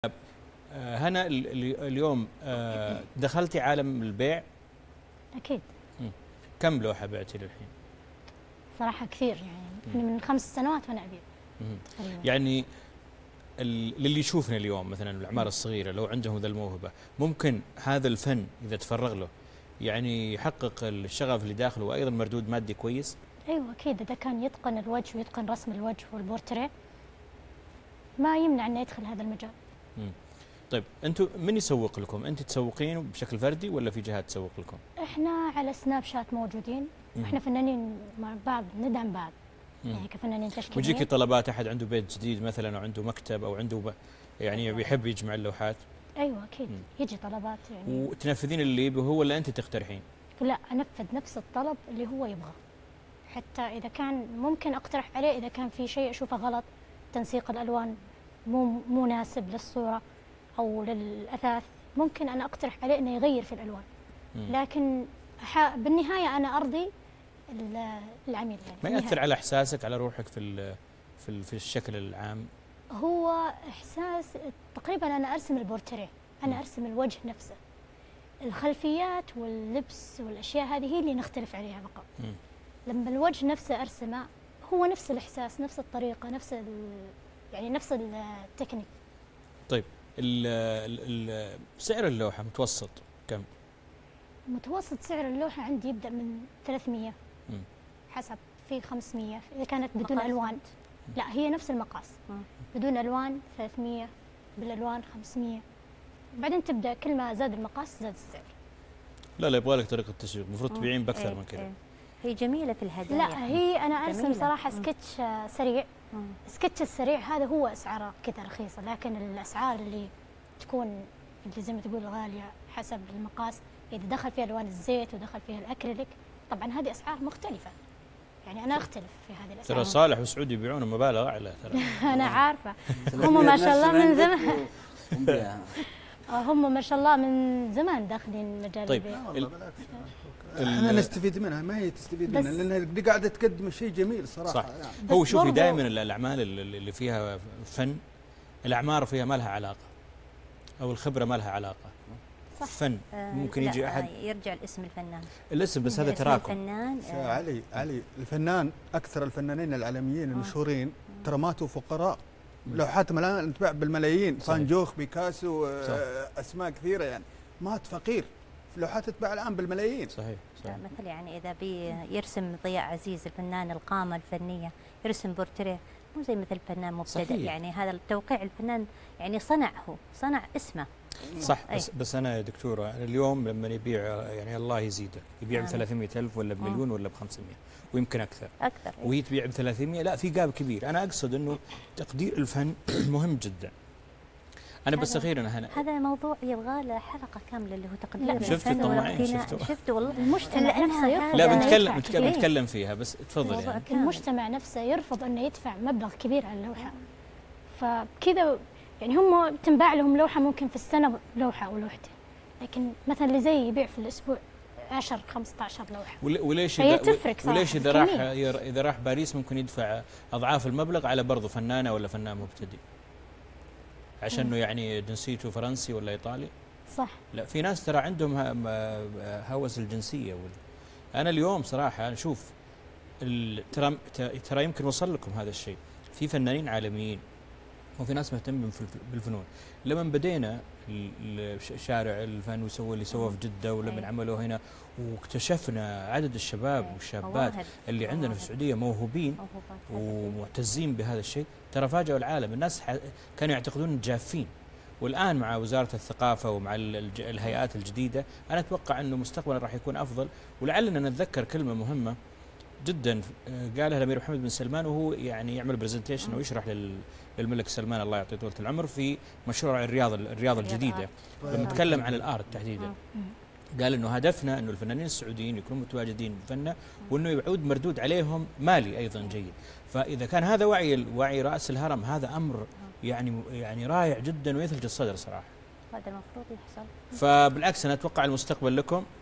هنا اليوم دخلتي عالم البيع. أكيد. كم لوحة بعتي للحين؟ صراحة كثير يعني من 5 سنوات وأنا أبيع. يعني للي يشوفنا اليوم مثلا الأعمار الصغيرة لو عندهم ذا الموهبة ممكن هذا الفن إذا تفرغ له يعني يحقق الشغف اللي داخله وأيضا مردود مادي كويس؟ أيوة أكيد، إذا كان يتقن الوجه ويتقن رسم الوجه والبورتريه ما يمنع أنه يدخل هذا المجال. طيب أنتم من يسوق لكم؟ أنت تسوقين بشكل فردي ولا في جهات تسوق لكم؟ إحنا على سناب شات موجودين، وإحنا فنانين مع بعض ندعم بعض. يعني كفنانين تشكيليين. ويجيكي طلبات أحد عنده بيت جديد مثلا أو عنده مكتب أو عنده يعني بيحب يجمع اللوحات؟ أيوة أكيد يجي طلبات يعني. وتنفذين اللي يبغى هو ولا أنت تقترحين؟ لا، أنفذ نفس الطلب اللي هو يبغاه، حتى إذا كان ممكن أقترح عليه إذا كان في شيء أشوفه غلط، تنسيق الألوان مو مناسب للصورة أو للأثاث، ممكن أنا أقترح عليه إنه يغير في الألوان. لكن بالنهاية أنا أرضي العميل يعني. ما يأثر على إحساسك على روحك في الشكل العام؟ هو إحساس تقريبا أنا أرسم البورتريه، أنا أرسم الوجه نفسه، الخلفيات واللبس والأشياء هذه هي اللي نختلف عليها فقط. لما الوجه نفسه أرسمه هو نفس الإحساس، نفس الطريقة، يعني نفس التكنيك. طيب سعر اللوحة متوسط كم؟ متوسط سعر اللوحة عندي يبدأ من 300 حسب، في 500 إذا كانت بدون ألوان. لا، هي نفس المقاس بدون ألوان 300، بالألوان 500، بعدين تبدأ كل ما زاد المقاس زاد السعر. لا يبغى لك طريقة تسويق، المفروض تبيعين بأكثر من كذا. هي جميلة في الهدايا. لا، هي أنا أرسم صراحة سكتش سريع. السكتش السريع هذا هو أسعاره كذا رخيصة، لكن الأسعار اللي تكون اللي زي ما تقول غالية حسب المقاس، إذا دخل فيها ألوان الزيت ودخل فيها الأكريليك طبعا هذه أسعار مختلفة. يعني أنا أختلف في هذه الأسعار. ترى صالح وسعود يبيعون مبالغ أعلى ترى. أنا عارفة هم ما شاء الله من زمان هم ما شاء الله من زمان داخلين مجال البيع. طيب احنا نستفيد منها، ما هي تستفيد منها لأنها دي قاعدة تقدم شيء جميل صراحة. صح. هو شوفي دائما الأعمال اللي فيها فن الأعمار فيها ما لها علاقة أو الخبرة ما لها علاقة. صح. فن ممكن يجي أحد يرجع الاسم الفنان، الاسم بس هذا تراكم. الفنان علي الفنان أكثر الفنانين العالميين المشهورين ترى ماتوا فقراء، لوحاتهم الآن تباع بالملايين. فان جوخ، بيكاسو، أسماء كثيرة يعني مات فقير، لوحات تتباع الآن بالملايين. صحيح. مثل يعني إذا يرسم ضياء عزيز الفنان القامة الفنية يرسم بورتريه، مو زي مثل فنان مبتدئ. يعني هذا التوقيع الفنان يعني صنع اسمه. صح. بس أنا يا دكتورة اليوم لما يبيع يعني الله يزيده يبيع ب 300,000 ولا بمليون ولا ب500 ويمكن أكثر. وهي تبيع ب 300، لا في جاب كبير. أنا أقصد إنه تقدير الفن مهم جدا. أنا بس أخيرا هذا موضوع يبغى له حلقة كاملة اللي هو تقدير الفن. شفت الطماعين؟ شفت والله المجتمع نفسه يرفض. لا بنتكلم فيها بس تفضل. يعني المجتمع نفسه يرفض انه يدفع مبلغ كبير على اللوحة، فبكذا يعني هم تنباع لهم لوحة ممكن في السنة لوحة أو لوحتين، لكن مثلا اللي زي يبيع في الأسبوع 10-15 لوحة. وليش إذا راح باريس ممكن يدفع أضعاف المبلغ على برضه فنانة ولا فنان مبتدئ عشانه يعني جنسيته فرنسي ولا إيطالي؟ صح. لا، في ناس ترى عندهم هوس الجنسية. أنا اليوم صراحة نشوف ترى يمكن وصل لكم هذا الشيء، في فنانين عالميين وفي ناس مهتمين بالفنون. لما بدينا شارع الفن وسووا اللي سووه في جدة ولما عملوه هنا واكتشفنا عدد الشباب والشابات اللي عندنا في السعودية موهوبين ومعتزين بهذا الشيء، ترى فاجأوا العالم. الناس كانوا يعتقدون جافين، والآن مع وزارة الثقافة ومع الهيئات الجديدة أنا أتوقع أنه مستقبلا راح يكون أفضل. ولعلنا نتذكر كلمة مهمة جدا قالها الأمير محمد بن سلمان وهو يعني يعمل برزنتيشن ويشرح للملك سلمان الله يعطيه طولة العمر في مشروع الرياض الجديدة، لما تكلم عن الآرت تحديدا. قال انه هدفنا انه الفنانين السعوديين يكونوا متواجدين بفنه وانه يعود مردود عليهم مالي ايضا جيد. فاذا كان هذا وعي راس الهرم، هذا امر يعني رائع جدا ويثلج الصدر صراحه. هذا المفروض يحصل. فبالعكس انا اتوقع المستقبل لكم